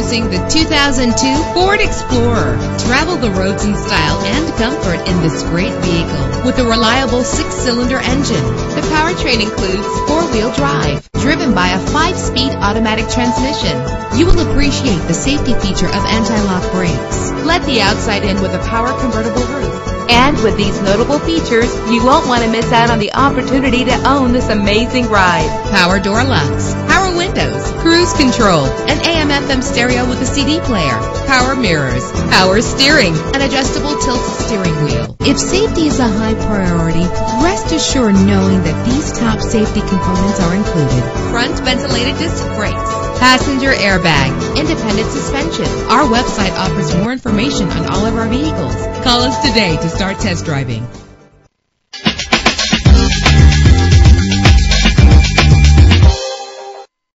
Introducing the 2002 Ford Explorer. Travel the roads in style and comfort in this great vehicle with a reliable 6-cylinder engine. The powertrain includes 4-wheel drive, driven by a 5-speed automatic transmission. You will appreciate the safety feature of anti-lock brakes. Let the outside in with a power convertible roof. And with these notable features, you won't want to miss out on the opportunity to own this amazing ride. Power door locks, power windows, cruise control, an AM/FM stereo with a CD player, power mirrors, power steering, an adjustable tilt steering wheel. If safety is a high priority, rest assured knowing that these top safety components are included. Front ventilated disc brakes, passenger airbag, independent suspension. Our website offers more information on all of our vehicles. Call us today to start test driving.